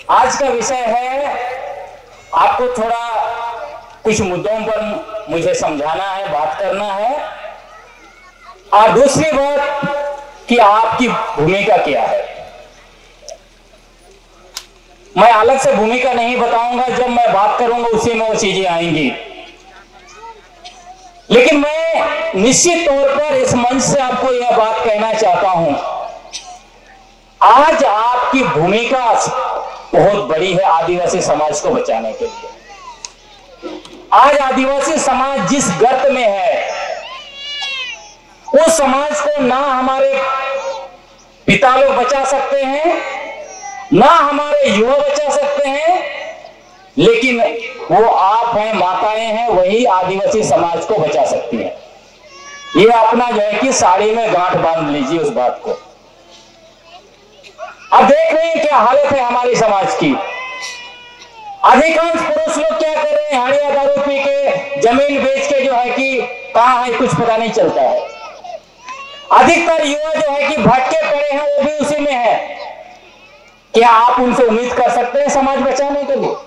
आज का विषय है, आपको थोड़ा कुछ मुद्दों पर मुझे समझाना है, बात करना है। और दूसरी बात कि आपकी भूमिका क्या है। मैं अलग से भूमिका नहीं बताऊंगा, जब मैं बात करूंगा उसी में वो चीजें आएंगी। लेकिन मैं निश्चित तौर पर इस मंच से आपको यह बात कहना चाहता हूं, आज आपकी भूमिका बहुत बड़ी है आदिवासी समाज को बचाने के लिए। आज आदिवासी समाज जिस गर्त में है, उस समाज को ना हमारे पिता लोग बचा सकते हैं, ना हमारे युवा बचा सकते हैं, लेकिन वो आप हैं, माताएं हैं, वही आदिवासी समाज को बचा सकती हैं। ये अपना जो है कि साड़ी में गांठ बांध लीजिए उस बात को। अब देख रहे हैं क्या हालत है हमारी समाज की। अधिकांश पुरुष लोग क्या कर रहे हैं, हाड़िया दारू पी के, जमीन बेच के जो है कि कहां है कुछ पता नहीं चलता है। अधिकतर युवा जो है कि भटके पड़े हैं, वो भी उसी में है। क्या आप उनसे उम्मीद कर सकते हैं समाज बचाने के लिए?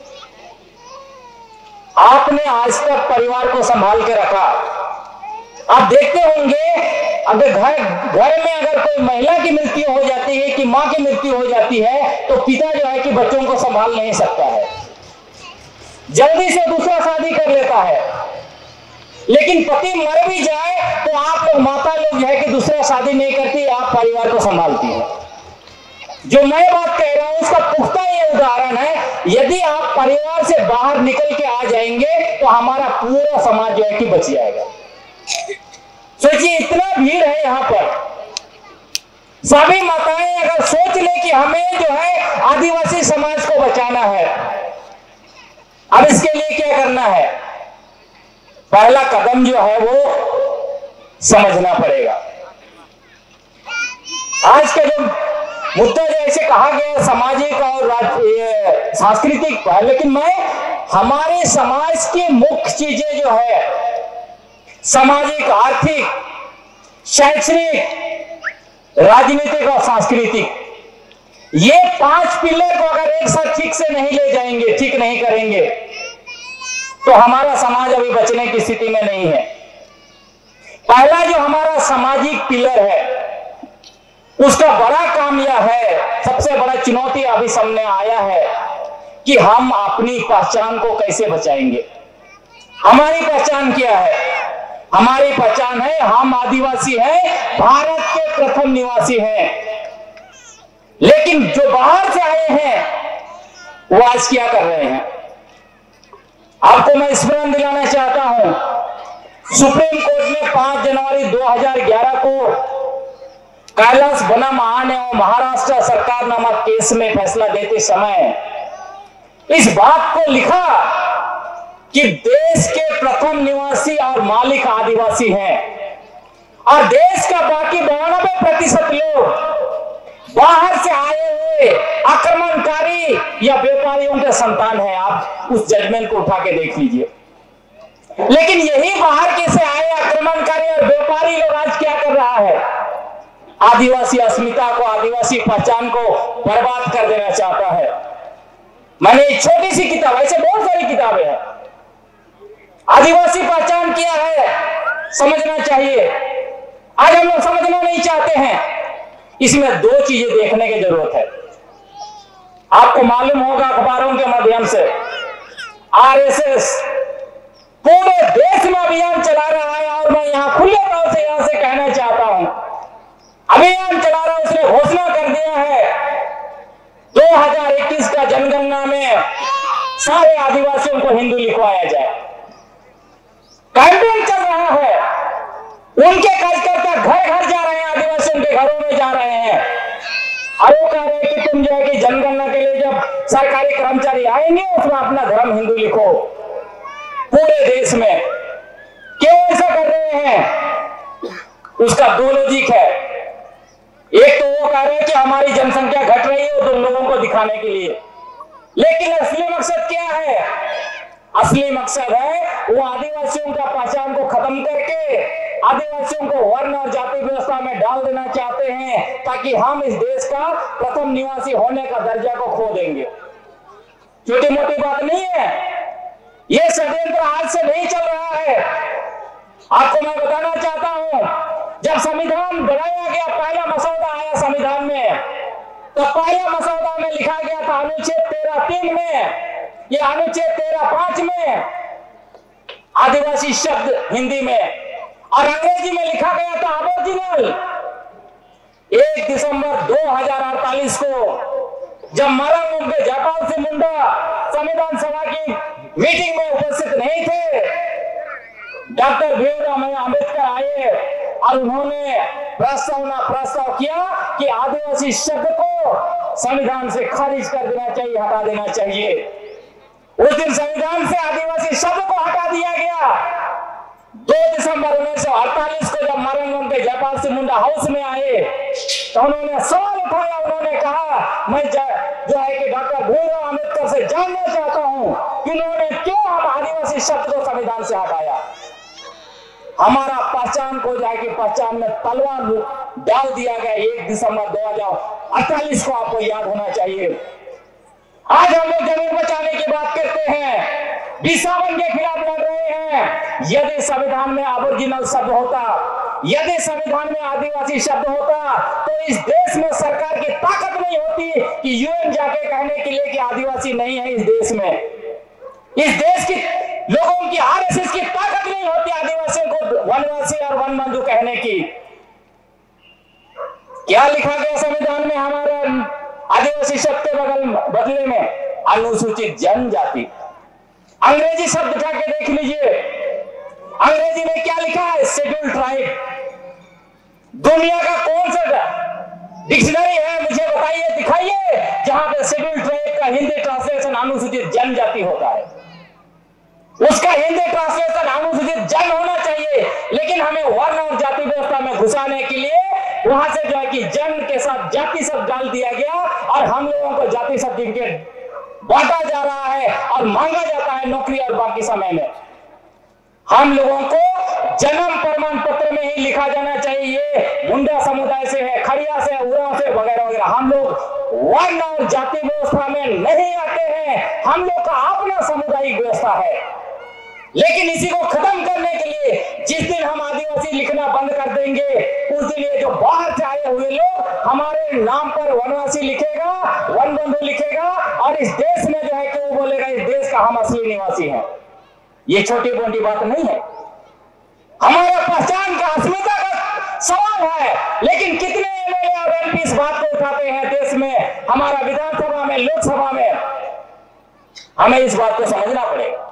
आपने आज तक परिवार को संभाल के रखा। आप देखते होंगे, अगर घर में अगर कोई महिला की मृत्यु हो जाती है, कि मां की मृत्यु हो जाती है, तो पिता जो है कि बच्चों को संभाल नहीं सकता है, जल्दी से दूसरा शादी कर लेता है। लेकिन पति मर भी जाए तो आप लोग, माता लोग जो है कि दूसरा शादी नहीं करती, आप परिवार को संभालती है। जो मैं बात कह रहा हूं उसका पुख्ता ये उदाहरण है। यदि आप परिवार से बाहर निकल के आ जाएंगे तो हमारा पूरा समाज जो है कि बच जाएगा। सोचिए, इतना भीड़ है यहां पर। सभी माताएं अगर सोच ले कि हमें जो है आदिवासी समाज को बचाना है, अब इसके लिए क्या करना है? पहला कदम जो है वो समझना पड़ेगा। आज का जो मुद्दा जैसे कहा गया सामाजिक और सांस्कृतिक, लेकिन मैं हमारे समाज की मुख्य चीजें जो है सामाजिक, आर्थिक, शैक्षणिक, राजनीतिक और सांस्कृतिक, ये 5 पिलर को अगर एक साथ ठीक से नहीं ले जाएंगे, ठीक नहीं करेंगे, तो हमारा समाज अभी बचने की स्थिति में नहीं है। पहला जो हमारा सामाजिक पिलर है, उसका बड़ा काम यह है, सबसे बड़ा चुनौती अभी सामने आया है कि हम अपनी पहचान को कैसे बचाएंगे। हमारी पहचान क्या है? हमारी पहचान है, हम आदिवासी हैं, भारत के प्रथम निवासी हैं। लेकिन जो बाहर से आए हैं वो आज क्या कर रहे हैं? आपको मैं स्मरण दिलाना चाहता हूं, सुप्रीम कोर्ट ने 5 जनवरी 2011 को कैलाश वनम आने और महाराष्ट्र सरकार नामक केस में फैसला देते समय इस बात को लिखा कि देश के प्रथम निवासी और मालिक आदिवासी हैं, और देश का बाकी 92% लोग बाहर से आए हुए आक्रमणकारी या व्यापारियों के संतान हैं। आप उस जजमेंट को उठा के देख लीजिए। लेकिन यही बाहर के से आए आक्रमणकारी और व्यापारी लोग आज क्या कर रहा है? आदिवासी अस्मिता को, आदिवासी पहचान को बर्बाद कर देना चाहता है। मैंने एक छोटी सी किताब, ऐसे बहुत सारी किताबें हैं, आदिवासी पहचान क्या है समझना चाहिए। आज हम लोग समझना नहीं चाहते हैं। इसमें 2 चीजें देखने की जरूरत है। आपको मालूम होगा अखबारों के माध्यम से आरएसएस पूरे देश में अभियान चला रहा है, और मैं यहां खुले तौर से यहां से कहना चाहता हूं, अभियान चला रहा है। उसने घोषणा कर दिया है 2021 का जनगणना में सारे आदिवासियों को हिंदू लिखवाया जाए। कैंपेन चल रहा है, उनके कार्यकर्ता घर घर जा रहे हैं, आदिवासियों के घरों में जा रहे हैं, और वो कह रहे हैं कि तुम जो है कि जनगणना के लिए जब सरकारी कर्मचारी आएंगे उसमें अपना धर्म हिंदू लिखो। पूरे देश में क्यों ऐसा कर रहे हैं? उसका 2 लॉजिक है। एक तो वो कह रहे हैं कि हमारी जनसंख्या घट रही है, तो लोगों को दिखाने के लिए। लेकिन असली मकसद क्या है? असली मकसद है वो आदिवासियों का पहचान को खत्म करके आदिवासियों को वर्ण और जाति व्यवस्था में डाल देना चाहते हैं, ताकि हम इस देश का प्रथम निवासी होने का दर्जा को खो देंगे। छोटी मोटी बात नहीं है। यह षड्यंत्र आज से नहीं चल रहा है। आपको मैं बताना चाहता हूं, जब संविधान बनाया गया, पहला मसौदा आया संविधान में, तो पहला मसौदा में लिखा गया था अनुच्छेद 13(3) में, यह अनुच्छेद 13(5) में आदिवासी शब्द हिंदी में, और अंग्रेजी में लिखा गया था अबोरिजिनल। 1 दिसंबर 2048 को जब मरण जयपाल सिंह मुंडा संविधान सभा की मीटिंग में उपस्थित नहीं थे, डॉक्टर भीमराव अम्बेडकर आए और उन्होंने प्रस्ताव किया कि आदिवासी शब्द को संविधान से खारिज कर देना चाहिए, हटा देना चाहिए। उस दिन संविधान से आदिवासी शब्द को हटा दिया गया। 2 दिसंबर 1948 को जब मरण जयपाल सिंह मुंडा हाउस में आए तो उन्होंने सवाल उठाया। उन्होंने कहा, मैं जो है कि डॉक्टर भीमराव अम्बेडकर से जानना चाहता हूं कि उन्होंने क्यों हम आदिवासी शब्द को संविधान से हटाया। हमारा पहचान को जाए कि पहचान में तलवार डाल दिया गया 1 दिसंबर 2048 को, आपको याद होना चाहिए। आज हम लोग जमीन बचाने की बात करते हैं, विस्थापन के खिलाफ लड़ रहे हैं। यदि संविधान में अबोरिजिनल शब्द होता, यदि संविधान में आदिवासी शब्द होता, तो इस देश में सरकार की ताकत नहीं होती कि यूएन जाके कहने के लिए कि आदिवासी नहीं है इस देश में। इस देश की लोगों की आरएसएस की ताकत नहीं होती आदिवासियों को वनवासी और वन बंधु कहने की। क्या लिखा गया संविधान में हमारे आदिवासी शब्द के बदले में? अनुसूचित जनजाति। अंग्रेजी शब्द उठा के देख लीजिए, अंग्रेजी में क्या लिखा है? Scheduled tribe. दुनिया का कौन सा डिक्शनरी है, मुझे बताइए, दिखाइए, जहां पे शेड्यूल्ड ट्राइब का हिंदी ट्रांसलेशन अनुसूचित जनजाति होता है। उसका हिंदी ट्रांसलेशन अनुसूचित जन होना चाहिए, लेकिन हमें वर्ण और जाति व्यवस्था में घुसाने के लिए वहां से जो है कि जन के साथ जाति शब्द डाल दिया गया और हम लोगों को जाति सर्टिफिकेट बांटा जा रहा है और मांगा जाता है नौकरी और बाकी समय में। हम लोगों को जन्म प्रमाण पत्र में ही लिखा जाना चाहिए मुंडा समुदाय से है, खड़िया से, उरांव से, वगैरह वगैरह। हम लोग वर्ण और जाति व्यवस्था में नहीं आते हैं, हम लोग का अपना सामुदायिक व्यवस्था है। लेकिन इसी को खत्म करने के लिए जिस दिन हम आदिवासी लिखना बंद कर देंगे, उस दिन ये जो बाहर से आए हुए लोग हमारे नाम पर वनवासी लिखेगा, वन बंधु लिखेगा, और इस देश में जो है कि वो बोलेगा इस देश का हम असली निवासी हैं। ये छोटी मोटी बात नहीं है, हमारा पहचान का, अस्मिता का सवाल है। लेकिन कितने एमएलए और एमपी इस बात को उठाते हैं देश में, हमारा विधानसभा में, लोकसभा में? हमें इस बात को समझना पड़ेगा।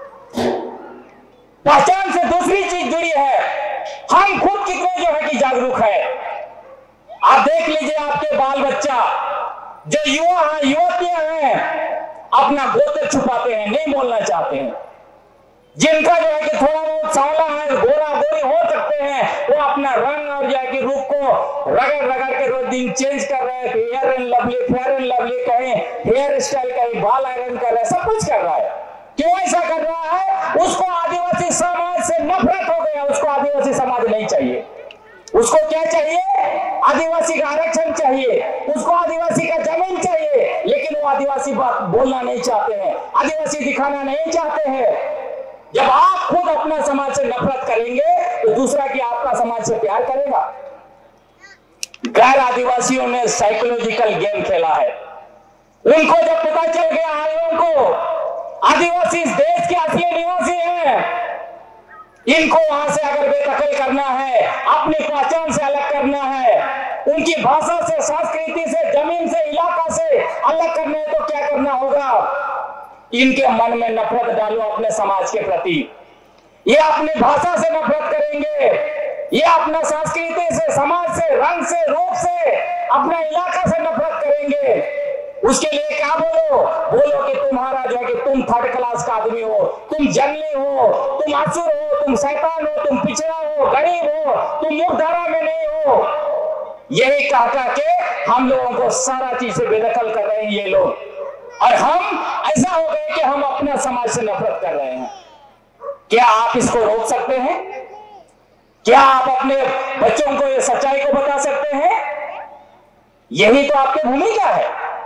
पहचान से दूसरी चीज जुड़ी है, हम खुद कितने जो है कि जागरूक है। आप देख लीजिए, आपके बाल बच्चा जो युवा हैं, युवतियां हैं, अपना गोत्र छुपाते हैं, नहीं बोलना चाहते हैं। जिनका जो है कि थोड़ा बहुत सांवला है, गोरा गोरी हो सकते हैं, वो अपना रंग और जो है कि रूप को रगड़ रगड़ के रोज दिन चेंज कर रहे हैं। Fair and Lovely, Fair and Lovely कहें, हेयर स्टाइल कहें, बाल आयरन कर रहे हैं, सब कुछ कर रहा है। क्यों ऐसा कर रहा है? उसको आदिवासी समाज से नफरत हो गया, उसको आदिवासी समाज नहीं चाहिए। उसको क्या चाहिए? आदिवासी का आरक्षण चाहिए, उसको आदिवासी का जमीन चाहिए, लेकिन वो आदिवासी बात बोलना नहीं चाहते हैं, आदिवासी दिखाना नहीं चाहते हैं। जब आप खुद अपना समाज से नफरत करेंगे तो दूसरा की आपका समाज से प्यार करेगा। गैर आदिवासियों ने साइकोलॉजिकल गेम खेला है। उनको जब पता चल गया आयों को आदिवासी इस देश के असली निवासी हैं, इनको वहां से अगर बेदखल करना है, अपनी पहचान से अलग करना है, उनकी भाषा से, संस्कृति से, जमीन से, इलाका से अलग करना है, तो क्या करना होगा? इनके मन में नफरत डालो अपने समाज के प्रति। ये अपनी भाषा से नफरत करेंगे, ये अपना संस्कृति से, समाज से, रंग से, रूप से, अपना इलाका से नफरत करेंगे। उसके लिए क्या बोलो? बोलो कि तुम्हारा जो है कि तुम थर्ड क्लास का आदमी हो, तुम जंगली हो, तुम असुर हो, तुम शैतान हो, तुम पिछड़ा हो, गरीब हो, तुम मुख्यधारा में नहीं हो। यही कह के हम लोगों को सारा चीज से बेदखल कर रहे हैं ये लोग, और हम ऐसा हो गए कि हम अपने समाज से नफरत कर रहे हैं। क्या आप इसको रोक सकते हैं? क्या आप अपने बच्चों को ये सच्चाई को बता सकते हैं? यही तो आपकी भूमिका है।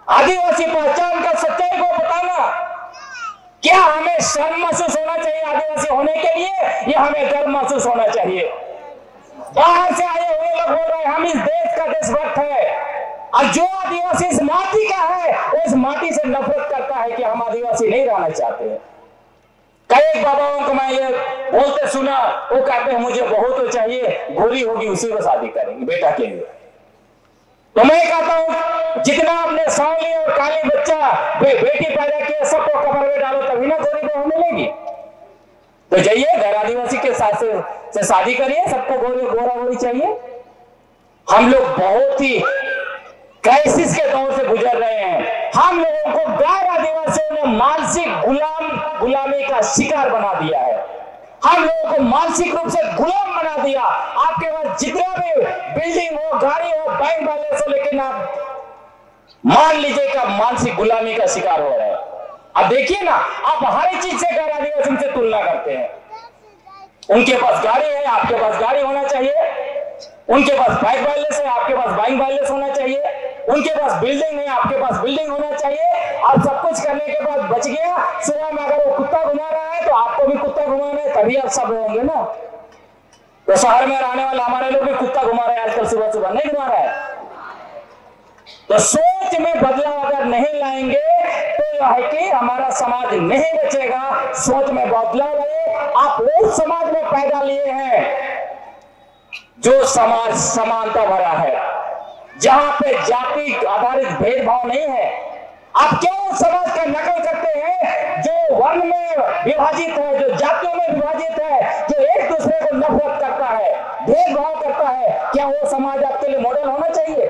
आदिवासी पहचान का सच्चाई को बताना। क्या हमें शर्म महसूस होना चाहिए आदिवासी होने के लिए, या हमें गर्व महसूस होना चाहिए? बाहर से आए हुए लोग बोल रहे हैं हम इस देश का देशभक्त है, और जो आदिवासी इस माटी का है वो इस माटी से नफरत करता है कि हम आदिवासी नहीं रहना चाहते हैं। कई बाबाओं को मैं ये बोलते सुना, वो कहते हैं मुझे बहू तो चाहिए, गोरी होगी उसी को शादी करेंगे बेटा के लिए। तो मैं कहता हूं जितना आपने सांवली और काली बच्चा बेटी पैदा किया सबको कब्र में डालो, तभी ना गोरी बहू मिलेगी। तो जाइए घर आदिवासी के साथ से शादी करिए, सबको गोरा गोरी चाहिए। हम लोग बहुत ही क्राइसिस के दौर से गुजर रहे हैं। हम लोगों को गैर आदिवासियों ने मानसिक गुलामी का शिकार बना दिया है। हम लोगों को मानसिक रूप से गुलाम बना दिया। आपके पास जितना भी बिल्डिंग हो, गाड़ी हो, बैंक बैलेंस हो, लेकिन आप मान लीजिए कि मानसिक गुलामी का शिकार हो रहे हैं। अब देखिए ना, आप हर चीज से गैर आदिवासी से तुलना करते हैं। उनके पास गाड़ी है, आपके पास गाड़ी होना चाहिए। उनके पास बैंक बैलेंस है, आपके पास बैंक बैलेंस होना चाहिए। उनके पास बिल्डिंग है, आपके पास बिल्डिंग होना चाहिए। और सब कुछ करने के बाद बच गया, सुबह में अगर वो कुत्ता घुमा रहा है तो आपको भी कुत्ता घुमाना है, तभी आप सब होंगे ना। तो शहर में रहने वाले हमारे लोग भी कुत्ता घुमा रहे हैं आजकल, सुबह सुबह नहीं घुमा रहा है। तो सोच में बदलाव अगर नहीं लाएंगे तो यह है कि हमारा समाज नहीं बचेगा। सोच में बदलाव लाए। आप उस समाज में पैदा लिए हैं जो समाज समानता भरा है, जहां पे जाति आधारित भेदभाव नहीं है। आप क्यों समाज का नकल करते हैं जो वर्ण में विभाजित है, जो जातियों में विभाजित है, जो एक दूसरे को नफरत करता है, भेदभाव करता है? क्या वो समाज आपके लिए मॉडल होना चाहिए?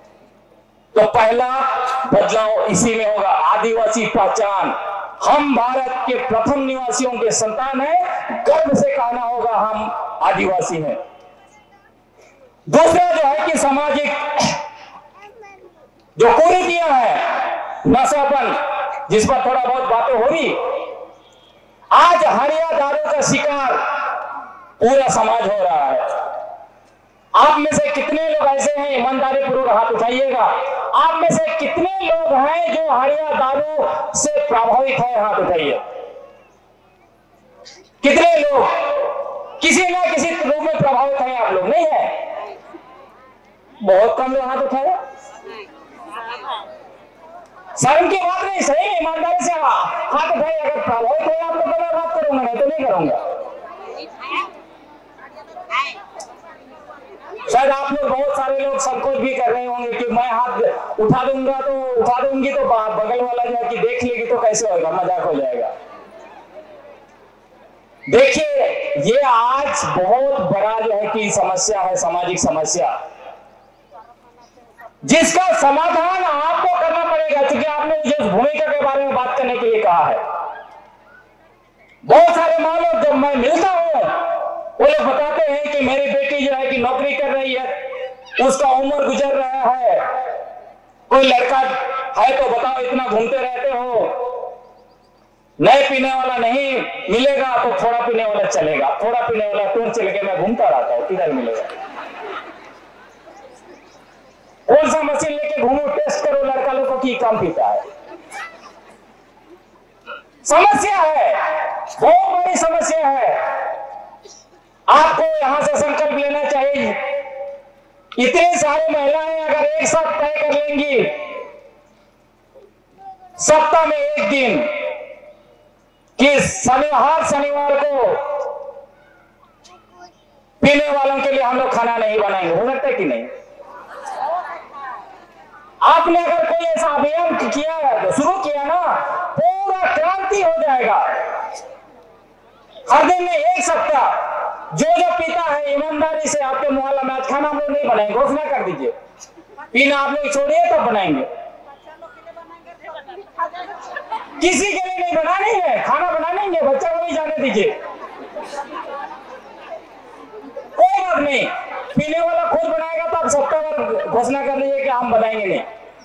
तो पहला बदलाव इसी में होगा, आदिवासी पहचान। हम भारत के प्रथम निवासियों के संतान हैं, गर्व से कहना होगा हम आदिवासी हैं। दूसरा जो है कि सामाजिक जो कुरीतियां हैं, नशापन, जिस पर थोड़ा बहुत बातें हो रही, आज हरिया दारू का शिकार पूरा समाज हो रहा है। आप में से कितने लोग ऐसे हैं, ईमानदारी पूर्वक हाथ उठाइएगा, आप में से कितने लोग हैं जो हरिया दारू से प्रभावित है? हाथ उठाइए। कितने लोग किसी ना किसी रूप में प्रभावित हैं? आप लोग नहीं है, बहुत कम लोग हाथ उठाए। शर्म की बात नहीं, सही ईमानदारी से हाथ उठाइए। अगर प्रभावित है आप लोग तो मैं बात करूंगा, नहीं तो नहीं करूंगा। शायद आप लोग बहुत सारे लोग संकोच भी कर रहे होंगे कि मैं हाथ उठा दूंगा तो उठा दूंगी तो बगल वाला जो है कि देख लेगी तो कैसे होगा, मजाक हो जाएगा। देखिए, ये आज बहुत बड़ा जो है कि समस्या है, सामाजिक समस्या, जिसका समाधान आपको करना पड़ेगा। क्योंकि आपने मुझे उस भूमिका के बारे में बात करने के लिए कहा है। बहुत सारे माँ लोग जब मैं मिलता हूं, वो लोग बताते हैं कि मेरी बेटी जो है कि नौकरी कर रही है, उसका उम्र गुजर रहा है, कोई लड़का है तो बताओ इतना घूमते रहते हो, नए पीने वाला नहीं मिलेगा तो थोड़ा पीने वाला चलेगा, थोड़ा पीने वाला टूर चल के मैं घूमता रहता हूं, किधर मिलेगा? कौन सा मशीन लेके घूमो, टेस्ट करो लड़का लोगों की कम पीता है। समस्या है, बहुत बड़ी समस्या है। आपको यहां से संकल्प लेना चाहिए। इतनी सारी महिलाएं अगर एक साथ तय कर लेंगी सप्ताह में एक दिन कि शनिवार को पीने वालों के लिए हम लोग खाना नहीं बनाएंगे, हो सकता है कि नहीं? आपने अगर कोई ऐसा अभियान किया, शुरू किया ना, पूरा क्रांति हो जाएगा। हर दिन में एक सप्ताह जो पीता है ईमानदारी से आपके मोहल्ला में आज खाना हम लोग नहीं बनाएंगे, घोषणा कर दीजिए। पीना आप लोग छोड़िए तब बनाएंगे। किसी के लिए नहीं बनानी है, खाना बनाएंगे, बच्चा को भी जाने दीजिए, कोई बात नहीं। पीने वाला खुद बनाएगा तो आप सप्ताह भर घोषणा कर लीजिए कि हम बनाएंगे नहीं।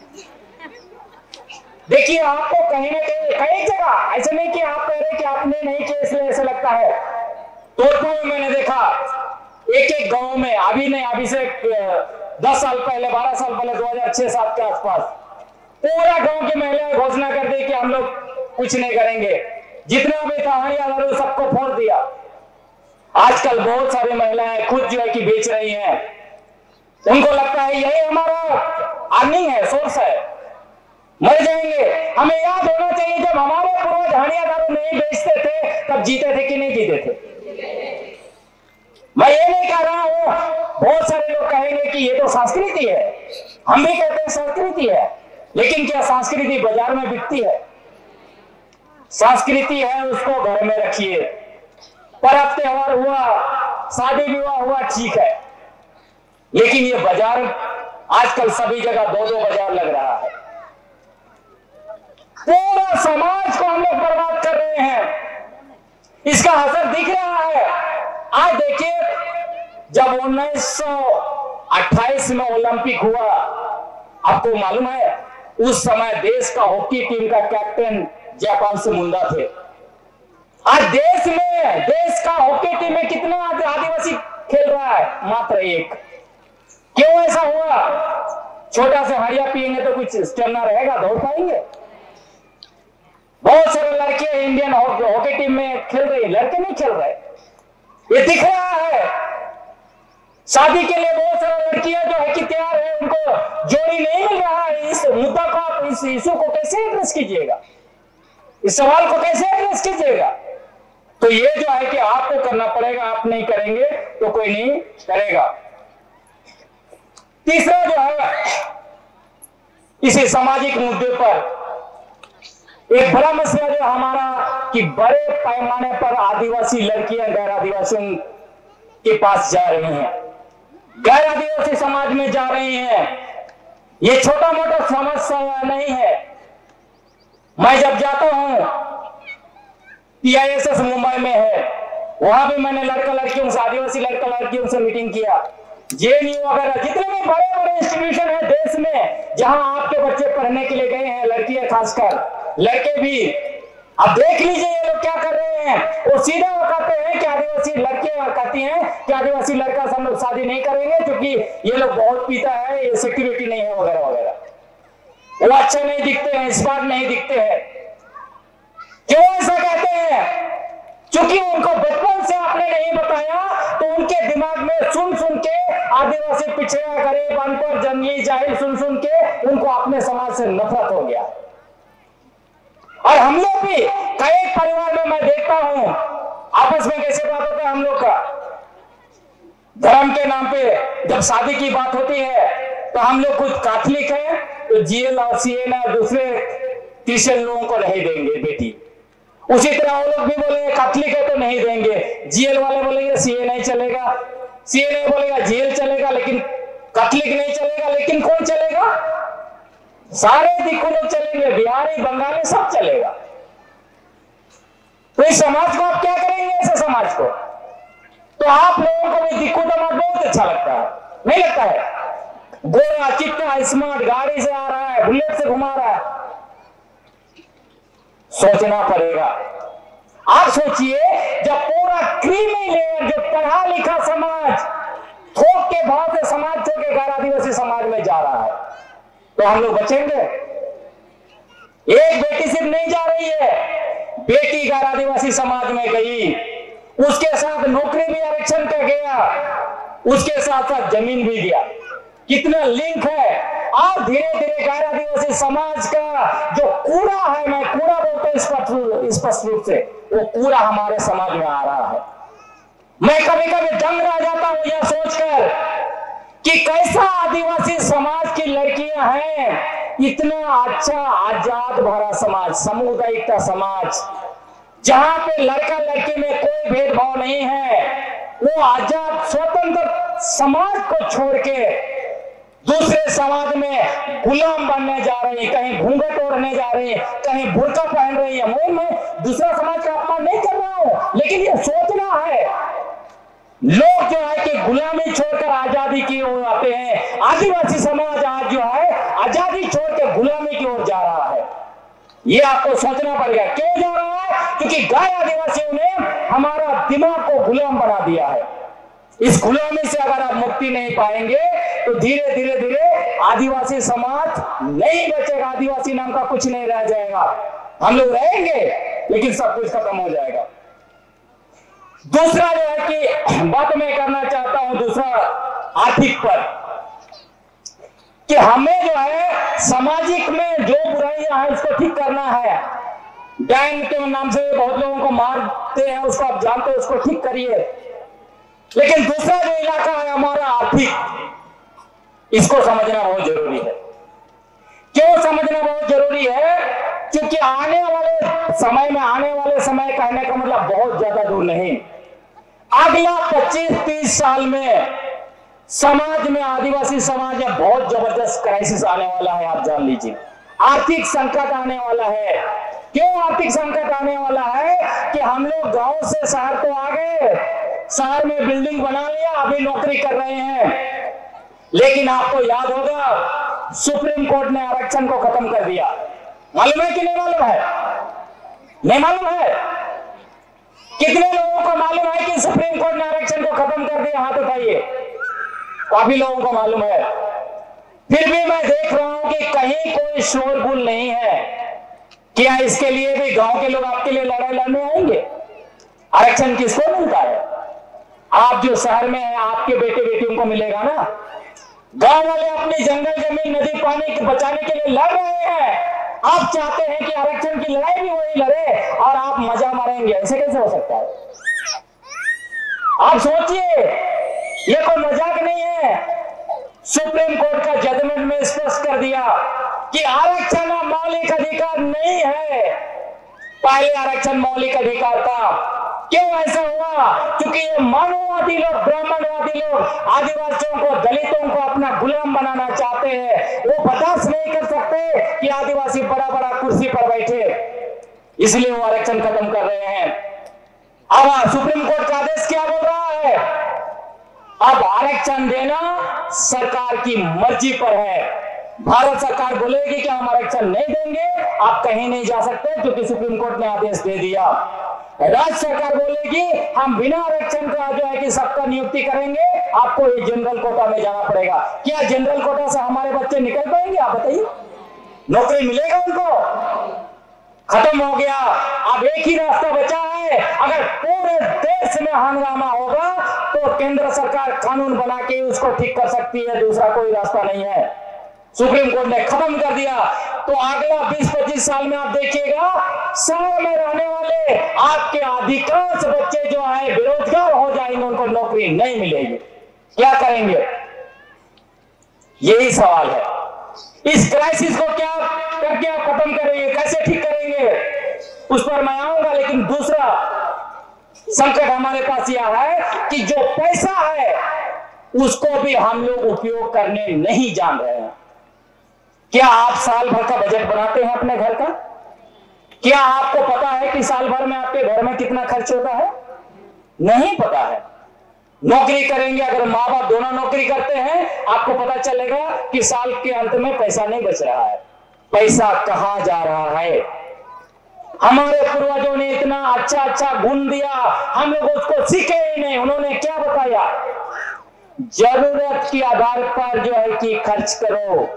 देखिए, आपको कहीं ना कहीं जगह ऐसे नहीं कि आप कह रहे कि आपने नहीं किया इसलिए ऐसा लगता है। तोड़पुर में मैंने देखा एक गांव में, अभी नहीं, अभी से 10 साल पहले, 12 साल पहले, 2006-7 के आसपास पूरा गांव की महिलाएं घोषणा कर दी कि हम लोग कुछ नहीं करेंगे, जितना भी था हरियाणा सबको फोड़ दिया। आजकल बहुत सारी महिलाएं खुद जो है कि बेच रही हैं, उनको लगता है यही हमारा अर्निंग है, सोर्स है, मर जाएंगे। हमें याद होना चाहिए जब हमारे पूर्वज हानिया दारू नहीं बेचते थे तब जीते थे कि नहीं जीते थे। मैं ये नहीं कह रहा हूं, बहुत सारे लोग कहेंगे कि ये तो संस्कृति है, हम भी कहते हैं संस्कृति है, लेकिन क्या संस्कृति बाजार में बिकती है? संस्कृति है उसको घर में रखिए, पर्व त्योहार हुआ, शादी विवाह हुआ, ठीक है, लेकिन ये बाजार आजकल सभी जगह दो दो बाजार लग रहा है। पूरा समाज को हम लोग बर्बाद कर रहे हैं, इसका असर दिख रहा है। आज देखिए, जब 1928 में ओलंपिक हुआ, आपको मालूम है उस समय देश का हॉकी टीम का कैप्टन जापान से मुंडा थे। आज देश का हॉकी टीम में कितना आदिवासी खेल रहा है? मात्र एक। क्यों ऐसा हुआ? छोटा सा हरिया पिएंगे तो कुछ चलना रहेगा, दौड़ पाएंगे? बहुत सारे लड़के इंडियन हॉकी टीम में खेल रही, लड़के नहीं खेल रहे, ये दिख रहा है। शादी के लिए बहुत सारी लड़कियां जो है कि तैयार है, उनको जोड़ी नहीं मिल रहा है। इस मुद्दा को आप, इस इशू को कैसे एड्रेस कीजिएगा? इस सवाल को कैसे एड्रेस कीजिएगा? तो ये जो है कि आपको करना पड़ेगा, आप नहीं करेंगे तो कोई नहीं करेगा। तीसरा जो है, इसी सामाजिक मुद्दे पर एक बड़ा मसला जो हमारा कि बड़े पैमाने पर आदिवासी लड़कियां गैर आदिवासियों के पास जा रही हैं, गैर आदिवासी समाज में जा रही हैं। ये छोटा मोटा समस्या नहीं है। मैं जब जाता हूं, PISS मुंबई में है, वहां भी मैंने लड़का लड़कियों से, आदिवासी लड़का लड़कियों से मीटिंग किया। JNU वगैरह जितने भी बड़े बड़े इंस्टीट्यूशन है देश में, जहां आपके बच्चे पढ़ने के लिए गए हैं, लड़कियां खासकर, लड़के भी, अब देख लीजिए ये लोग क्या कर रहे हैं। वो सीधा वो कहते हैं कि आदिवासी लड़कियां कहती हैं कि आदिवासी लड़का से हम लोग शादी नहीं करेंगे क्योंकि ये लोग बहुत पीता है, ये सिक्योरिटी नहीं है वगैरह वगैरह। वो अच्छे नहीं दिखते हैं, स्मार्ट नहीं दिखते हैं। क्यों ऐसा कहते हैं? क्योंकि उनको बचपन से आपने नहीं बताया, तो उनके दिमाग में सुन सुन के आदिवासी, पिछड़ा, गरीब, अनपढ़, जंगली, जाहिल सुन सुन के उनको अपने समाज से नफरत हो गया। और हम लोग भी कई परिवार में मैं देखता हूं, आपस में कैसे बात होता है हम लोग का, धर्म के नाम पे जब शादी की बात होती है तो हम लोग खुद कैथलिक हैं तो GL और CN और दूसरे क्रिश्चियन लोगों को नहीं देंगे बेटी। उसी तरह वो लोग भी बोलेंगे कैथलिक है तो नहीं देंगे, GL वाले बोलेंगे CA नहीं चलेगा, CA बोलेगा GL चलेगा, लेकिन कैथलिक नहीं चलेगा। लेकिन कौन चलेगा? सारे दिक्कू लोग चलेंगे, बिहारी, बंगाली, सब चलेगा। तो इस समाज को आप क्या करेंगे? ऐसे समाज को तो आप लोगों को भी दिक्कू दमाद बहुत अच्छा लगता है, नहीं लगता है? गोरा, चिट्टा, स्मार्ट, गाड़ी से आ रहा है, बुलेट से घुमा रहा है, सोचना पड़ेगा। आप सोचिए, जब पूरा क्रीमी लेयर, जो पढ़ा लिखा समाज थोक के भाव से समाज छोड़ के गैर आदिवासी समाज में जा रहा है, तो हम लोग बचेंगे? एक बेटी सिर्फ नहीं जा रही है, बेटी गैर आदिवासी समाज में गई, उसके साथ नौकरी भी आरक्षण का गया, उसके साथ साथ जमीन भी दिया। कितना लिंक है। और धीरे धीरे गैर आदिवासी समाज का जो कूड़ा है, मैं कूड़ा बोलता हूं स्पष्ट रूप से, वो कूड़ा हमारे समाज में आ रहा है। मैं कभी कभी दंग रह जाता हूं यह सोचकर कि कैसा आदिवासी समाज की लड़कियां हैं, इतना अच्छा आजाद भरा समाज, सामुदायिकता समाज, जहां पे लड़का लड़की में कोई भेदभाव नहीं है। वो आजाद स्वतंत्र समाज को छोड़ के दूसरे समाज में गुलाम बनने जा रही है, कहीं घूंघट ओढ़ने जा रही है, कहीं बुर्का पहन रही है। मैं दूसरा समाज का अपमान नहीं कर रहा हूं, लेकिन ये सोचना है। लोग जो है कि गुलामी छोड़कर आजादी की ओर आते हैं, आदिवासी समाज आज जो है आजादी छोड़ के गुलामी की ओर जा रहा है। ये आपको सोचना पड़ेगा। क्यों जा रहा है? क्योंकि गैर आदिवासियों ने हमारा दिमाग को गुलाम बना दिया है। इस गुलामी से अगर आप मुक्ति नहीं पाएंगे तो धीरे धीरे धीरे आदिवासी समाज नहीं बचेगा, आदिवासी नाम का कुछ नहीं रह जाएगा। हम लोग रहेंगे लेकिन सब कुछ खत्म हो जाएगा। दूसरा जो है कि बात मैं करना चाहता हूं दूसरा आर्थिक पर, कि हमें जो है सामाजिक में जो बुराइयां हैं उसको ठीक करना है। गैंग के नाम से बहुत लोगों को मारते हैं, उसको आप जानते हो, उसको ठीक करिए। लेकिन दूसरा जो इलाका है हमारा आर्थिक, इसको समझना बहुत जरूरी है। क्यों समझना बहुत जरूरी है? क्योंकि आने वाले समय कहने का मतलब बहुत ज्यादा दूर नहीं, अगला 25-30 साल में समाज में, आदिवासी समाज में बहुत जबरदस्त क्राइसिस आने वाला है। आप जान लीजिए, आर्थिक संकट आने वाला है। क्यों आर्थिक संकट आने वाला है? कि हम लोग गांव से शहर तो आ गए, शहर में बिल्डिंग बना लिया, अभी नौकरी कर रहे हैं, लेकिन आपको याद होगा सुप्रीम कोर्ट ने आरक्षण को खत्म कर दिया। मालूम है कि नहीं मालूम है? नहीं मालूम है? कितने लोगों को मालूम है कि सुप्रीम कोर्ट ने आरक्षण को खत्म कर दिया? हाथ उठाइए। काफी लोगों को मालूम है। फिर भी मैं देख रहा हूं कि कहीं कोई शोरगुल नहीं है। क्या इसके लिए भी गांव के लोग आपके लिए लड़ाई लड़ने आएंगे? आरक्षण किसको मिलता है? आप जो शहर में हैं, आपके बेटे बेटियों को मिलेगा ना। गांव वाले अपनी जंगल जमीन नदी पानी बचाने के लिए लड़ रहे हैं। आप चाहते हैं कि आरक्षण की लड़ाई भी वही लड़े और आप मजा मारेंगे। ऐसे कैसे हो सकता है? आप सोचिए, ये कोई मजाक नहीं है। सुप्रीम कोर्ट का जजमेंट में स्पष्ट कर दिया कि आरक्षण मौलिक अधिकार नहीं है। पहले आरक्षण मौलिक अधिकार था। क्यों ऐसा हुआ? क्योंकि ये मानववादी लोग, ब्राह्मणवादी लोग आदिवासियों को, दलितों को अपना गुलाम बनाना चाहते हैं। वो बर्दाश्त नहीं कर सकते कि आदिवासी बड़ा बड़ा कुर्सी पर बैठे, इसलिए वो आरक्षण खत्म कर रहे हैं। अब सुप्रीम कोर्ट का आदेश क्या बोल रहा है? अब आरक्षण देना सरकार की मर्जी पर है। भारत सरकार बोलेगी कि हम आरक्षण नहीं देंगे, आप कहीं नहीं जा सकते क्योंकि सुप्रीम कोर्ट ने आदेश दे दिया। राज्य सरकार बोलेगी हम बिना आरक्षण का जो है कि सबका नियुक्ति करेंगे, आपको ये जनरल कोटा में जाना पड़ेगा। क्या जनरल कोटा से हमारे बच्चे निकल पाएंगे? आप बताइए, नौकरी मिलेगा उनको? खत्म हो गया। अब एक ही रास्ता बचा है। अगर पूरे देश में हंगामा होगा तो केंद्र सरकार कानून बना के उसको ठीक कर सकती है, दूसरा कोई रास्ता नहीं है। सुप्रीम कोर्ट ने खत्म कर दिया। तो अगला 20-25 साल में आप देखिएगा, शहर में रहने वाले आपके अधिकांश बच्चे जो है बेरोजगार हो जाएंगे, उनको नौकरी नहीं मिलेगी। क्या करेंगे? यही सवाल है। इस क्राइसिस को क्या करके आप खत्म करेंगे, कैसे ठीक करेंगे, उस पर मैं आऊंगा। लेकिन दूसरा संकट हमारे पास यह है कि जो पैसा है उसको भी हम लोग उपयोग करने नहीं जान रहे हैं। क्या आप साल भर का बजट बनाते हैं अपने घर का? क्या आपको पता है कि साल भर में आपके घर में कितना खर्च होता है? नहीं पता है। नौकरी करेंगे, अगर माँ बाप दोनों नौकरी करते हैं, आपको पता चलेगा कि साल के अंत में पैसा नहीं बच रहा है। पैसा कहां जा रहा है? हमारे पूर्वजों ने इतना अच्छा अच्छा गुण दिया, हम लोग उसको सीखे ही नहीं। उन्होंने क्या बताया? जरूरत के आधार पर जो है कि खर्च करो।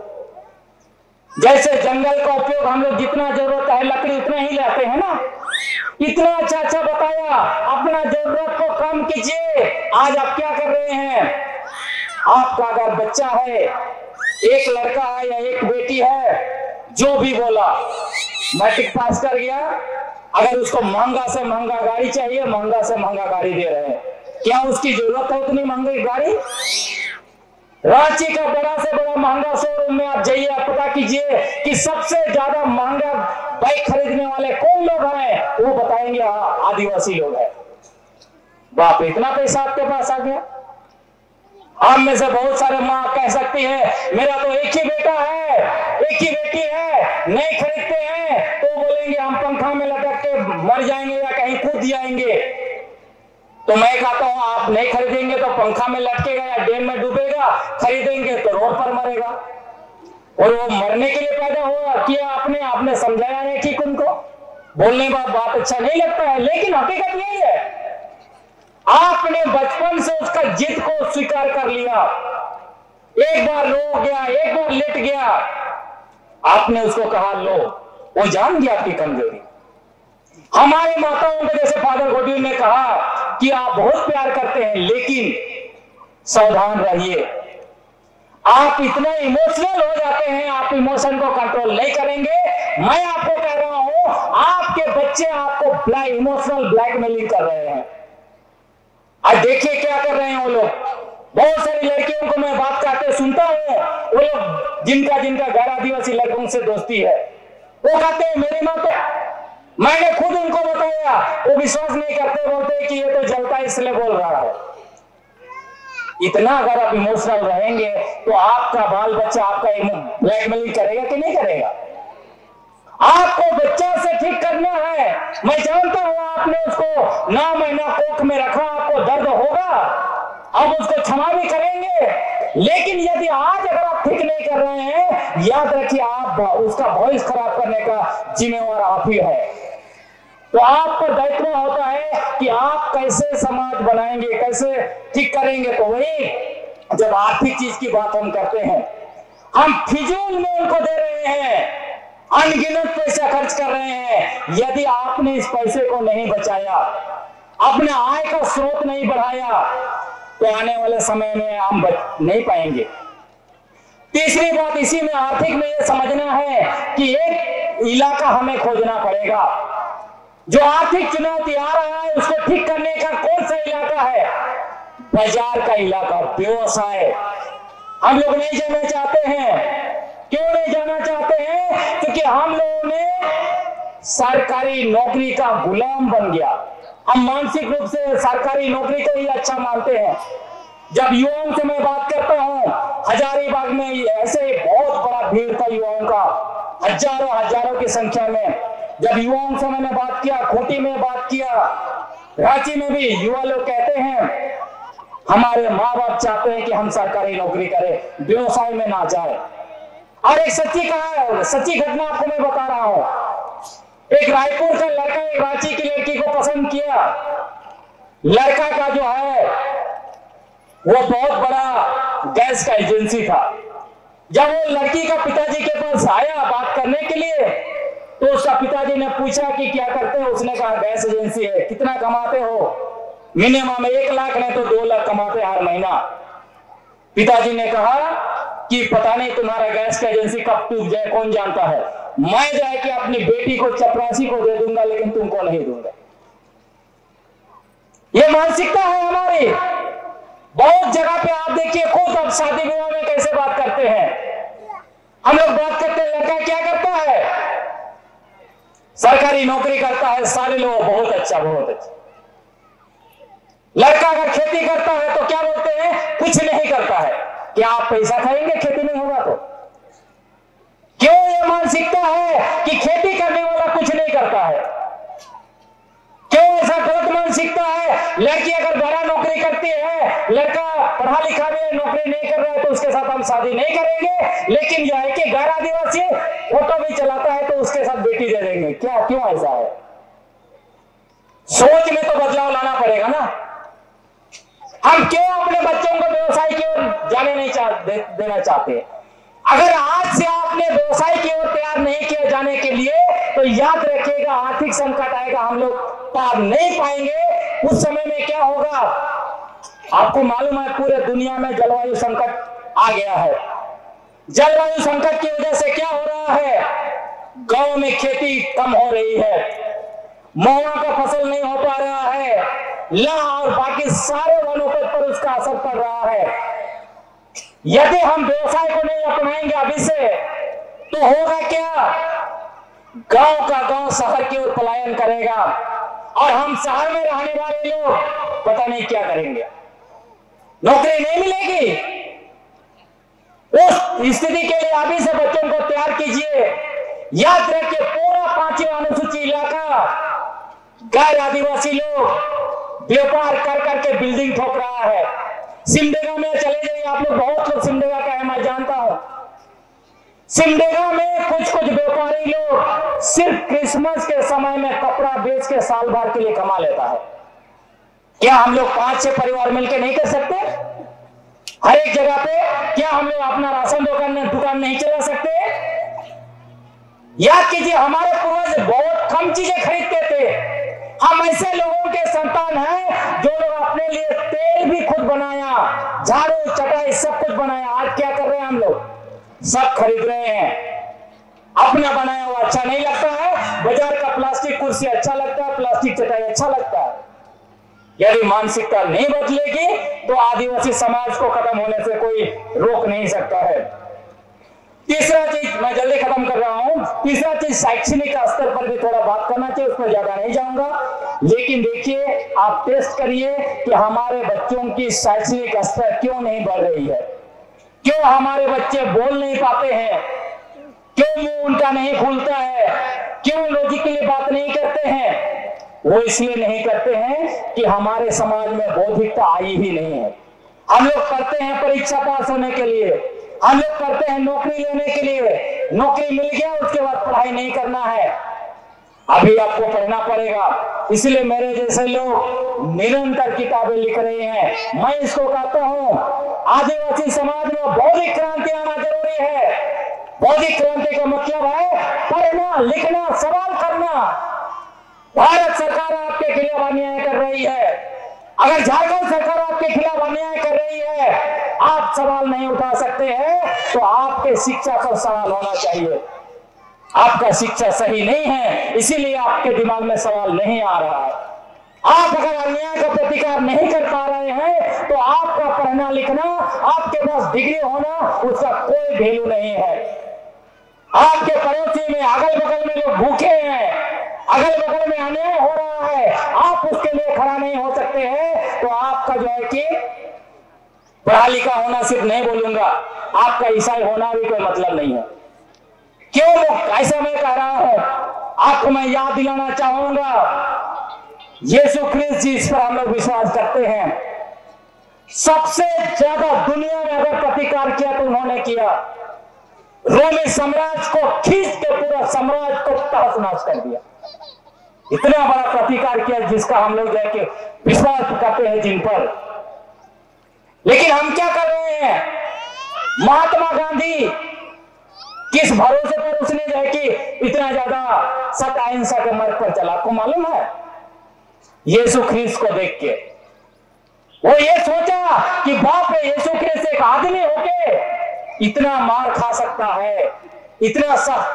जैसे जंगल का उपयोग हम लोग जितना जरूरत है लकड़ी उतना ही लेते हैं ना, इतना अच्छा अच्छा बताया। अपना जरूरत को कम कीजिए। आज आप क्या कर रहे हैं? आपका अगर बच्चा है, एक लड़का है या एक बेटी है, जो भी बोला, मैट्रिक पास कर गया, अगर उसको महंगा से महंगा गाड़ी चाहिए, महंगा से महंगा गाड़ी दे रहे हैं। क्या उसकी जरूरत है उतनी महंगी गाड़ी? रांची का बड़ा से बड़ा महंगा शोरूम में आप जाइए, आप पता कीजिए कि सबसे ज्यादा महंगा बाइक खरीदने वाले कौन लोग हैं? वो बताएंगे आदिवासी लोग हैं। बाप, इतना पैसा आपके पास आ गया। आप में से बहुत सारे माँ कह सकती है मेरा तो एक ही बेटा है, एक ही बेटी है, नहीं खरीदते हैं तो बोलेंगे हम पंखा में लटक के मर जाएंगे या कहीं कूद जाएंगे। तो मैं कहता हूं आप नहीं खरीदेंगे तो पंखा में लटकेगा या डैम में डूबेगा, खरीदेंगे तो रोड पर मरेगा। और वो मरने के लिए पैदा हुआ किया आपने समझाया नहीं ठीक उनको। बोलने में बात अच्छा नहीं लगता है, लेकिन हकीकत यही है। आपने बचपन से उसका जिद को स्वीकार कर लिया, एक बार रो गया, एक बार लेट गया, आपने उसको कहा लो, वो जान गया आपकी कमजोरी। हमारी माताओं को जैसे फादर गोडी ने कहा कि आप बहुत प्यार करते हैं, लेकिन सावधान रहिए, आप इतना इमोशनल हो जाते हैं, आप इमोशन को कंट्रोल नहीं करेंगे। मैं आपको कह रहा हूं, आपके बच्चे आपको इमोशनल ब्लैकमेलिंग कर रहे हैं। आज देखिए क्या कर रहे हैं वो लोग। बहुत सारी लड़कियों को मैं बात करते सुनता हूं, वो लोग जिनका गैर आदिवासी लड़कों से दोस्ती है, वो कहते हैं मेरी माँ तो, मैंने खुद उनको बताया, वो विश्वास नहीं करते, बोलते कि ये तो जलता इसलिए बोल रहा है। इतना अगर आप इमोशनल रहेंगे तो आपका बाल बच्चा आपका ब्लैकमेलिंग करेगा कि नहीं करेगा? आपको बच्चा से ठीक करना है। मैं जानता हूं आपने उसको 9 महीना कोख में रखा, आपको दर्द होगा, अब उसको क्षमा भी करेंगे, लेकिन यदि आज अगर आप ठीक नहीं कर रहे हैं, याद रखिए आप उसका भविष्य खराब करने का जिम्मेवार आप ही है। तो आप पर दायित्व होता है कि आप कैसे समाज बनाएंगे, कैसे ठीक करेंगे। तो वही जब आर्थिक चीज की बात हम करते हैं, हम फिजूल में उनको दे रहे हैं, अनगिनत पैसा खर्च कर रहे हैं। यदि आपने इस पैसे को नहीं बचाया, अपने आय का स्रोत नहीं बढ़ाया, तो आने वाले समय में हम बच नहीं पाएंगे। तीसरी बात इसी में आर्थिक में यह समझना है कि एक इलाका हमें खोजना पड़ेगा। जो आर्थिक चुनौती आ रहा है उसको ठीक करने का कौन सा इलाका है? बाजार का इलाका, व्यवसाय। हम लोग नहीं जाना चाहते हैं। क्यों नहीं जाना चाहते हैं? क्योंकि हम लोगों ने सरकारी नौकरी का गुलाम बन गया। हम मानसिक रूप से सरकारी नौकरी को ही अच्छा मानते हैं। जब युवाओं से मैं बात करता हूं, हजारीबाग में ऐसे बहुत बड़ा भीड़ था युवाओं का, हजारों की संख्या में। जब युवाओं से मैंने बात किया, खूंटी में बात किया, रांची में भी युवा लोग कहते हैं हमारे माँ बाप चाहते हैं कि हम सरकारी नौकरी करें, व्यवसाय में ना जाए। और एक सच्ची घटना आपको मैं बता रहा हूं। एक रायपुर का लड़का एक रांची की लड़की को पसंद किया। लड़का का जो है वो बहुत बड़ा गैस का एजेंसी था। जब वो लड़की का पिताजी के पास आया बात करने के लिए, तो उसका पिताजी ने पूछा कि क्या करते हो? उसने कहा गैस एजेंसी है। कितना कमाते हो? मिनिमम 1 लाख नहीं तो 2 लाख कमाते हर महीना। पिताजी ने कहा कि पता नहीं तुम्हारा गैस का एजेंसी कब टूट जाए, कौन जानता है। मैं जाए कि अपनी बेटी को चपरासी को दे दूंगा, लेकिन तुमको नहीं दूंगा। ये मानसिकता है हमारी। बहुत जगह पे आप देखिए, खुद अब शादी विवाह में कैसे बात करते हैं। हम लोग बात करते हैं लड़का क्या करता है? सरकारी नौकरी करता है। सारे लोग बहुत अच्छा, बहुत अच्छा। लड़का अगर खेती करता है तो क्या बोलते हैं? कुछ नहीं करता है। क्या आप पैसा खाएंगे खेती नहीं होगा तो? क्यों ये मानसिकता है कि खेती करने वाला कुछ नहीं करता है? क्यों ऐसा गलत मानसिकता है? लड़की अगर बड़ा नौकरी करती है, लड़का पढ़ा लिखा भी नौकरी नहीं कर रहा है, तो उसके साथ हम शादी नहीं करेंगे। लेकिन यह है कि गैर आदिवासी ऑटो भी चलाता है तो उसके साथ बेटी दे देंगे। क्या, क्यों ऐसा है? सोच में तो बदलाव लाना पड़ेगा ना। हम क्यों अपने बच्चों को व्यवसाय की ओर जाने नहीं देना चाहते? अगर आज से आपने व्यवसाय की ओर तैयार नहीं किया जाने के लिए, तो याद रखिएगा आर्थिक संकट आएगा, हम लोग पार नहीं पाएंगे। उस समय में क्या होगा आपको मालूम है? पूरे दुनिया में जलवायु संकट आ गया है। जलवायु संकट की वजह से क्या हो रहा है? गांव में खेती कम हो रही है, महुआ का फसल नहीं हो पा रहा है, लाह और बाकी सारे वनोपज पर उसका असर पड़ रहा है। यदि हम व्यवसाय को नहीं अपनाएंगे अभी से, तो होगा क्या? गांव का गांव शहर की ओर पलायन करेगा, और हम शहर में रहने वाले लोग पता नहीं क्या करेंगे। नौकरी नहीं मिलेगी। उस स्थिति के लिए अभी से बच्चों को तैयार कीजिए। याद रखिए, पूरा 5वीं अनुसूची इलाका गैर आदिवासी लोग व्यापार कर करके बिल्डिंग ठोक रहा है। सिमडेगा में चले जाइए आप लोग, बहुत लोग सिमडेगा का है, मैं जानता हूं। सिमडेगा में कुछ व्यापारी लोग सिर्फ क्रिसमस के समय में कपड़ा बेच के साल भर के लिए कमा लेता है। क्या हम लोग 5-6 परिवार मिलकर नहीं कर सकते? हर एक जगह पे क्या हम लोग अपना राशन दुकान नहीं चला सकते? याद कीजिए, हमारे पूर्वज बहुत कम चीजें खरीदते थे। हम ऐसे लोगों के संतान हैं जो लोग अपने लिए तेल भी खुद बनाया, झाड़ू चटाई सब कुछ बनाया। आज क्या कर रहे हैं हम लोग? सब खरीद रहे हैं। अपना बनाया हुआ अच्छा नहीं लगता है, बाजार का प्लास्टिक कुर्सी अच्छा लगता है, प्लास्टिक चटाई अच्छा लगता है। यदि मानसिकता नहीं बदलेगी तो आदिवासी समाज को खत्म होने से कोई रोक नहीं सकता है। तीसरा चीज, मैं जल्दी खत्म कर रहा हूं, तीसरा चीज शैक्षणिक स्तर पर भी थोड़ा बात करना चाहिए, उसमें ज्यादा नहीं जाऊंगा। लेकिन देखिए, आप टेस्ट करिए कि हमारे बच्चों की शैक्षणिक स्तर क्यों नहीं बढ़ रही है, क्यों हमारे बच्चे बोल नहीं पाते हैं, क्यों मुंह उनका नहीं खुलता है, क्यों लॉजिकली बात नहीं करते हैं। वो इसलिए नहीं करते हैं कि हमारे समाज में बौद्धिकता आई ही नहीं है। हम लोग पढ़ते हैं परीक्षा पास होने के लिए, हम लोग पढ़ते हैं नौकरी लेने के लिए, नौकरी मिल गया उसके बाद पढ़ाई नहीं करना है, अभी आपको पढ़ना पड़ेगा। इसलिए मेरे जैसे लोग निरंतर किताबें लिख रहे हैं। मैं इसको कहता हूं, आदिवासी समाज में बौद्धिक क्रांति आना जरूरी है। बौद्धिक क्रांति का मतलब है पढ़ना लिखना, सवाल करना। भारत सरकार आपके खिलाफ अन्याय कर रही है, अगर झारखंड सरकार आपके खिलाफ अन्याय कर रही है, आप सवाल नहीं उठा सकते हैं, तो आपके शिक्षा पर सवाल होना चाहिए। आपका शिक्षा सही नहीं है, इसीलिए आपके दिमाग में सवाल नहीं आ रहा है। आप अगर अन्याय का प्रतिकार नहीं कर पा रहे हैं तो आपका पढ़ना लिखना, आपके पास डिग्री होना, उसका कोई वैल्यू नहीं है। आपके पड़ोसी में, अगल बगल में लोग भूखे हैं, अगल बगल में अन्याय हो रहा है, आप उसके लिए खड़ा नहीं हो सकते हैं, तो आपका जो है कि पढ़ा लिखा होना, सिर्फ नहीं बोलूंगा, आपका ईसाई होना भी कोई मतलब नहीं है। क्यों ऐसा मैं कह रहा हूं? आपको मैं याद दिलाना चाहूंगा, यीशु ख्रिस्त जी, इस पर हम लोग विश्वास करते हैं। सबसे ज्यादा दुनिया में अगर प्रतिकार किया तो उन्होंने किया। रोमी साम्राज्य को खींच के पूरा साम्राज्य को तहस नहस कर दिया। इतना बड़ा प्रतिकार किया जिसका हम लोग जाके विश्वास करते हैं जिन पर। लेकिन हम क्या कर रहे हैं? महात्मा गांधी किस भरोसे पर उसने जो है कि इतना ज्यादा सत्य अहिंसा के मार्ग पर चला, आपको मालूम है? यीशु ख्रिस्त को देख के वो ये सोचा कि बाप रे, यीशु ख्रिस्त एक आदमी होके इतना मार खा सकता है, इतना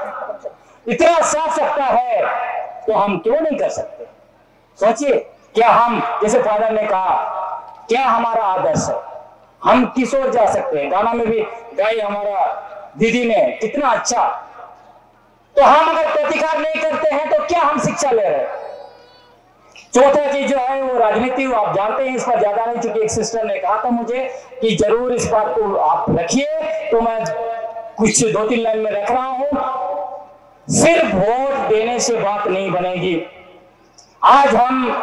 सह सकता है, तो हम क्यों नहीं कर सकते? सोचिए, क्या हम, जैसे फादर ने कहा, क्या हमारा आदर्श है? हम किस ओर जा सकते हैं? गाना में भी गाई हमारा दीदी ने, कितना अच्छा। तो हम अगर प्रतिकार नहीं करते हैं तो क्या हम शिक्षा ले रहे हैं? चौथा चीज जो है वो राजनीति, आप जानते हैं, इस पर ज्यादा नहीं, चूंकि एक सिस्टर ने कहा था मुझे कि जरूर इस बात को आप रखिए, तो मैं कुछ 2-3 लाइन में रख रहा हूं। सिर्फ वोट देने से बात नहीं बनेगी। आज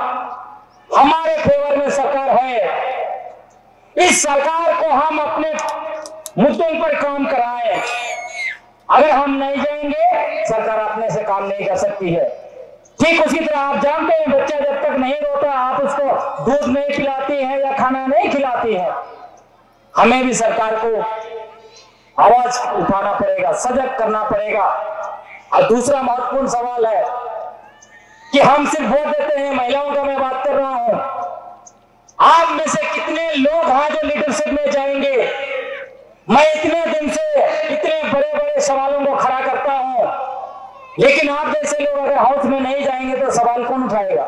हमारे फेवर में सरकार है, इस सरकार को हम अपने मुद्दों पर काम कराएं। अगर हम नहीं जाएंगे, सरकार अपने से काम नहीं कर सकती है। ठीक उसी तरह आप जानते हैं, बच्चा जब तक नहीं रोता आप उसको दूध नहीं पिलाती है या खाना नहीं खिलाती है। हमें भी सरकार को आवाज उठाना पड़ेगा, सजग करना पड़ेगा। और दूसरा महत्वपूर्ण सवाल है कि हम सिर्फ वोट देते हैं, महिलाओं का मैं बात कर रहा हूं। आप में से कितने लोग हैं जो लीडरशिप में जाएंगे? मैं इतने दिन से इतने बड़े बड़े सवालों को खड़ा करता हूं, लेकिन आप जैसे लोग अगर हाउस में नहीं जाएंगे तो सवाल कौन उठाएगा?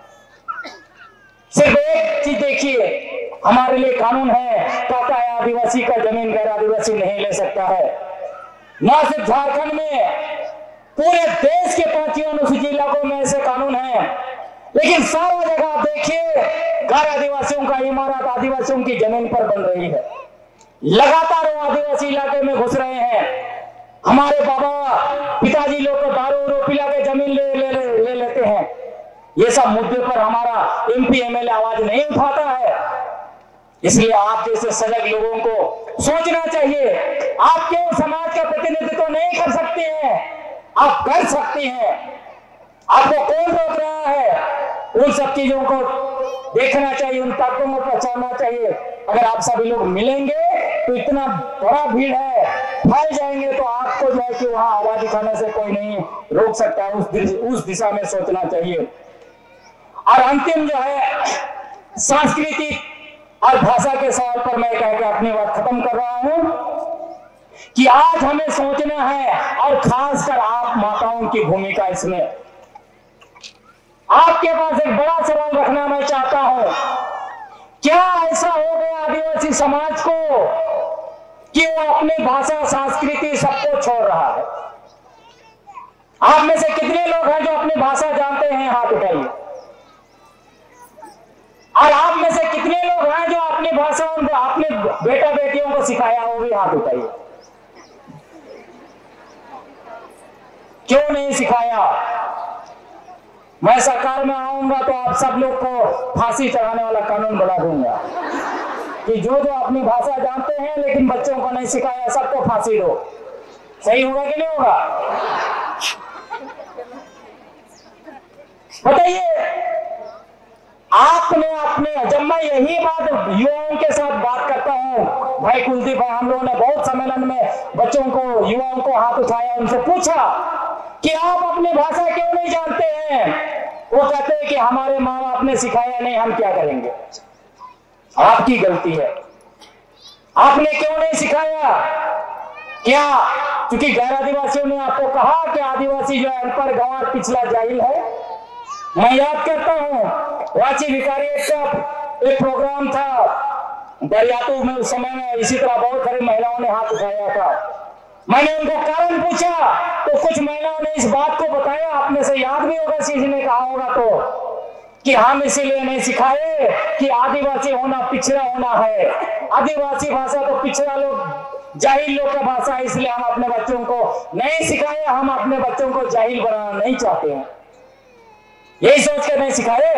सिर्फ एक चीज देखिए, हमारे लिए कानून है, कहता है आदिवासी का जमीन गैर आदिवासी नहीं ले सकता है। न सिर्फ झारखंड में, पूरे देश के 5 अनुसूचित इलाकों में ऐसे कानून है। लेकिन सारा जगह आप देखिए, गैर आदिवासियों का इमारत आदिवासियों की जमीन पर बन रही है। लगातार वो आदिवासी इलाके में घुस रहे हैं। हमारे बाबा पिताजी लोग को दारू पिला के जमीन ले लेते हैं। ये सब मुद्दे पर हमारा MP MLA आवाज नहीं उठाता है। इसलिए आप जैसे सजग लोगों को सोचना चाहिए। आप केवल समाज का प्रतिनिधित्व नहीं कर सकते हैं, आप कर सकते हैं। आपको कौन रोक रहा है? उन सब चीजों को देखना चाहिए, उन तत्वों को पहचानना चाहिए। अगर आप सभी लोग मिलेंगे तो इतना बड़ा भीड़ है, फैल जाएंगे तो आपको जो है कि वहां आवाज दिखाने से कोई नहीं रोक सकता है। उस दिशा में सोचना चाहिए। और अंतिम जो है सांस्कृतिक और भाषा के सवाल पर मैं कह के अपनी बात खत्म कर रहा हूं कि आज हमें सोचना है, और खासकर आप माताओं की भूमिका इसमें। आपके पास एक बड़ा सवाल रखना मैं चाहता हूं, क्या ऐसा हो गया आदिवासी समाज को कि वो अपनी भाषा संस्कृति सबको छोड़ रहा है? आप में से कितने लोग हैं जो अपनी भाषा जानते हैं? हाथ उठाइए। और आप में से कितने लोग हैं जो अपनी भाषा उनको अपने बेटा बेटियों को सिखाया? वो भी हाथ उठाइए। क्यों नहीं सिखाया? मैं सरकार में आऊंगा तो आप सब लोग को फांसी चढ़ाने वाला कानून बना दूंगा कि जो अपनी भाषा जानते हैं लेकिन बच्चों को नहीं सिखाया, सबको फांसी दो। सही होगा कि नहीं होगा? बताइए। आपने अपने, जब मैं यही बात युवाओं के साथ बात करता हूं, भाई कुलदीप भाई, हम लोगों ने बहुत सम्मेलन में बच्चों को, युवाओं को हाथ उठाया, उनसे पूछा कि आप अपनी भाषा क्यों नहीं जानते हैं? वो कहते हैं कि हमारे माँ बाप ने सिखाया नहीं, हम क्या करेंगे? आपकी गलती है। आपने क्यों नहीं सिखाया? क्या क्योंकि गैर आदिवासियों ने आपको कहा कि आदिवासी जो है अनपढ़, गंवार, पिछला, जाहिल है? मैं याद करता हूं रांची विकारियत का एक प्रोग्राम था दरियातू में, उस समय में इसी तरह बहुत सारी महिलाओं ने हाथ उठाया था। मैंने उनको कारण पूछा तो कुछ महिलाओं ने इस बात को बताया, आपने से याद भी होगा, किसी ने कहा होगा तो, कि हम इसीलिए नहीं सिखाए कि आदिवासी होना पिछड़ा होना है। आदिवासी भाषा तो पिछड़ा लोग, जाहिल लोग का भाषा है, इसलिए हम अपने बच्चों को नहीं सिखाए। हम अपने बच्चों को जाहिल बनाना नहीं चाहते हैं, यही सोच कर नहीं सिखाए।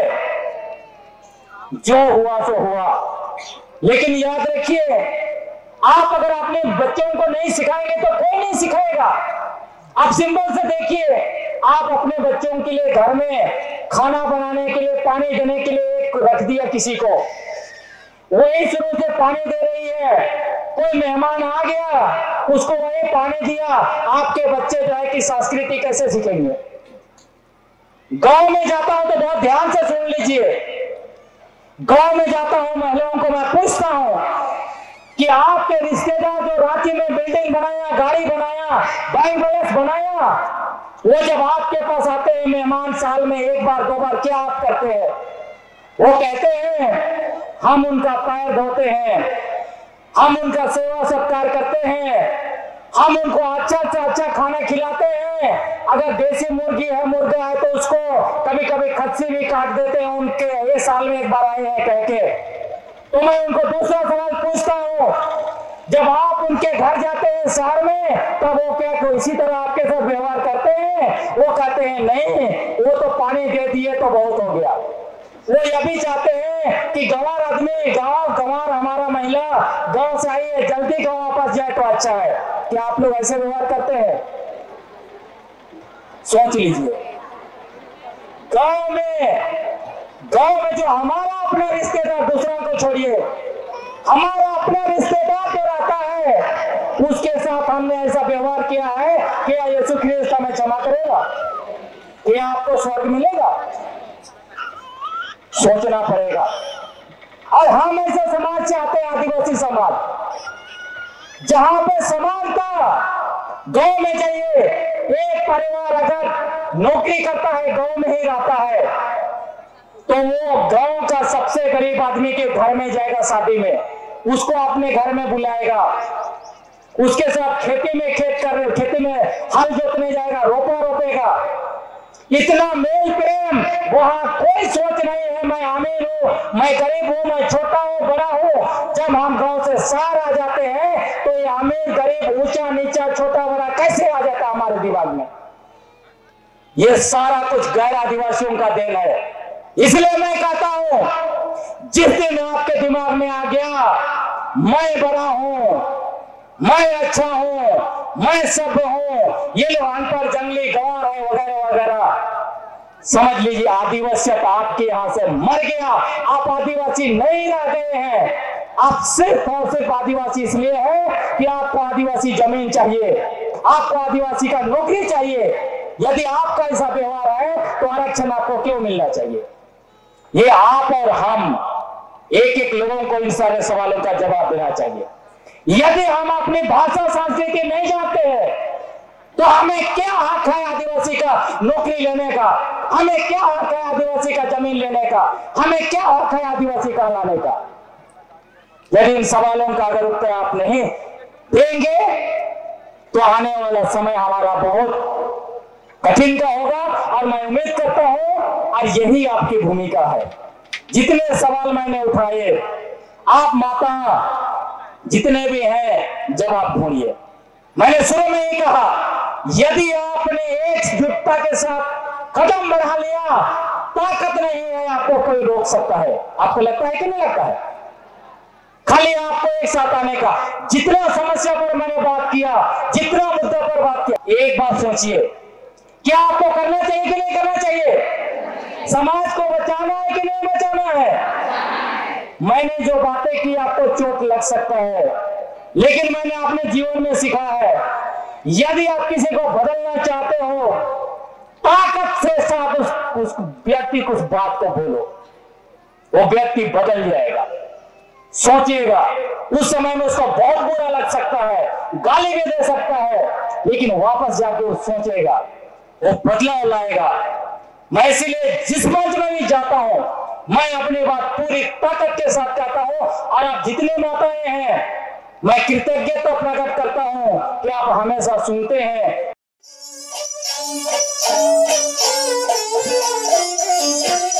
जो हुआ सो हुआ। लेकिन याद रखिए, आप अगर अपने बच्चों को नहीं सिखाएंगे तो कोई नहीं सिखाएगा। आप सिंपल से देखिए, आप अपने बच्चों के लिए घर में खाना बनाने के लिए, पानी देने के लिए एक रख दिया किसी को, वही शुरू से पानी दे रही है। कोई मेहमान आ गया, उसको वही पानी दिया। आपके बच्चे जो है कि संस्कृति कैसे सीखेंगे? गांव में जाता हूं तो बहुत ध्यान से सुन लीजिए। गांव में जाता हूं, महिलाओं को मैं पूछता हूं कि आपके रिश्तेदार जो रांची में बिल्डिंग बनाया, गाड़ी बनाया, बैंक बैलेंस बनाया, वो जब आपके पास आते हैं मेहमान, साल में एक बार दो बार, क्या आप करते हैं? वो कहते हैं हम उनका पैर धोते हैं, हम उनका सेवा सत्कार करते हैं, हम उनको अच्छा से अच्छा खाना खिलाते हैं। अगर देसी मुर्गी है, मुर्गा है, तो उसको कभी कभी खस्सी भी काट देते हैं उनके, ये साल में एक बार आए हैं कह के। तो मैं उनको दूसरा सवाल पूछता हूँ, जब आप उनके घर जाते हैं शहर में, तब वो क्या इसी तरह आपके साथ व्यवहार करते हैं? वो कहते हैं नहीं, वो तो पानी दे दिए तो बहुत हो गया। वो यह भी चाहते हैं कि गंवार आदमी, गंवार हमारा महिला गांव से आई है, जल्दी गांव वापस जाए तो अच्छा है। क्या आप लोग ऐसे व्यवहार करते हैं? सोच लीजिए। गांव में जो हमारा अपना रिश्तेदार, दूसरा को छोड़िए, हमारा अपना रिश्तेदार जो रहता है, उसके साथ हमने ऐसा व्यवहार किया है, क्या यीशु ख्रीस्त हमें क्षमा करेगा? क्या आपको स्वर्ग मिलेगा? सोचना पड़ेगा। और हम ऐसा समाज चाहते हैं, आदिवासी समाज, जहां पे समानता। गांव में जाइए, एक परिवार अगर नौकरी करता है, गांव में ही रहता है, तो वो गांव का सबसे गरीब आदमी के घर में जाएगा शादी में, उसको अपने घर में बुलाएगा, उसके साथ खेती में हल जोतने जाएगा, रोपेगा। इतना मेल प्रेम, वहां कोई सोच नहीं है मैं अमीर हूं, मैं गरीब हूं, मैं छोटा हूं, बड़ा हूं। जब हम गांव से शहर आ जाते हैं तो ये अमीर गरीब, ऊंचा नीचा, छोटा बड़ा कैसे आ जाता हमारे दिमाग में? ये सारा कुछ गैर आदिवासियों का देन है। इसलिए मैं कहता हूं, जिस दिन आपके दिमाग में आ गया मैं बड़ा हूं, मैं अच्छा हूं, मैं सभ्य हूं, ये लोग अनपढ़, जंगली, गंवार है, वगैरह वगैरह, समझ लीजिए आदिवासी आपके यहां से मर गया। आप आदिवासी नहीं रह गए हैं। आप सिर्फ और सिर्फ आदिवासी इसलिए है कि आपको आदिवासी जमीन चाहिए, आपको आदिवासी का नौकरी चाहिए। यदि आपका ऐसा व्यवहार है तो आरक्षण आपको क्यों मिलना चाहिए? ये आप और हम एक एक लोगों को इन सारे सवालों का जवाब देना चाहिए। यदि हम अपनी भाषा संस्कृति नहीं जानते हैं तो हमें क्या हक है आदिवासी का नौकरी लेने का? हमें क्या हक है आदिवासी का जमीन लेने का? हमें क्या हक है आदिवासी का लाने का? यदि इन सवालों का अगर उत्तर आप नहीं देंगे तो आने वाला समय हमारा बहुत कठिन का होगा। और मैं उम्मीद करता हूं और यही आपकी भूमिका है। जितने सवाल मैंने उठाए, आप माता जितने भी हैं जवाब ढूंढिए। मैंने शुरू में ही कहा, यदि आपने एकजुटता के साथ कदम बढ़ा लिया, ताकत नहीं है आपको कोई रोक सकता है। आपको लगता है कि नहीं लगता है? खाली आपको एक साथ आने का। जितना समस्या पर मैंने बात किया, जितना मुद्दा पर बात किया, एक बात सोचिए, क्या आपको करना चाहिए कि नहीं करना चाहिए? समाज को बचाना है कि नहीं बचाना है? मैंने जो बातें की आपको चोट लग सकता है, लेकिन मैंने अपने जीवन में सीखा है, यदि आप किसी को बदलना चाहते हो, ताकत से साथ उस व्यक्ति को उस बात को बोलो, वो व्यक्ति बदल जाएगा। सोचिएगा, उस समय में उसको बहुत बुरा लग सकता है, गाली भी दे सकता है, लेकिन वापस जाके वो सोचेगा, वो बदलाव लाएगा। मैं इसीलिए जिस मंच में भी जाता हूं, मैं अपनी बात पूरी ताकत के साथ कहता हूं। और आप जितने माताएं हैं, मैं कृतज्ञता प्रकट करता हूं कि आप हमेशा सुनते हैं।